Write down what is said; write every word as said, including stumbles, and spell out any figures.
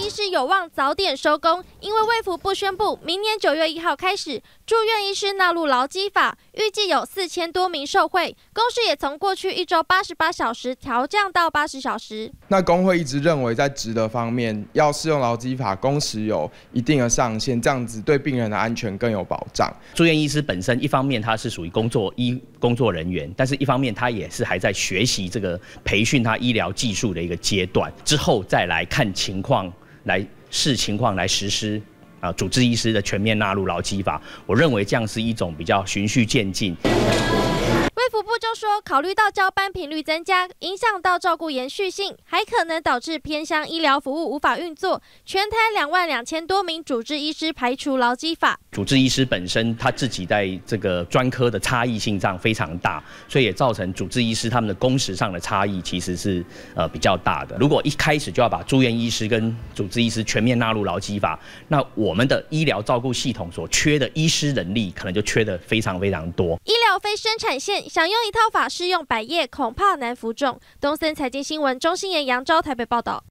医师有望早点收工，因为卫福部宣布，明年九月一号开始，住院医师纳入劳基法，预计有四千多名受惠，工时也从过去一周八十八小时调降到八十小时。 那工会一直认为，在职的方面要适用劳基法，工时有一定的上限，这样子对病人的安全更有保障。 住院医师本身一方面他是属于工作医工作人员，但是一方面他也是还在学习这个培训他医疗技术的一个阶段，之后再来看情况来视情况来实施啊，主治医师的全面纳入劳基法，我认为这样是一种比较循序渐进。 卫福部就说，考虑到交班频率增加，影响到照顾延续性，还可能导致偏乡医疗服务无法运作。全台两万两千多名主治医师排除劳基法。 主治医师本身他自己在这个专科的差异性上非常大，所以也造成主治医师他们的工时上的差异其实是呃比较大的。如果一开始就要把住院医师跟主治医师全面纳入劳基法，那我们的医疗照顾系统所缺的医师人力可能就缺得非常非常多。 医疗非生产线想用一套法适用百业，恐怕难服众。东森财经新闻钟欣妍、杨昭台北报道。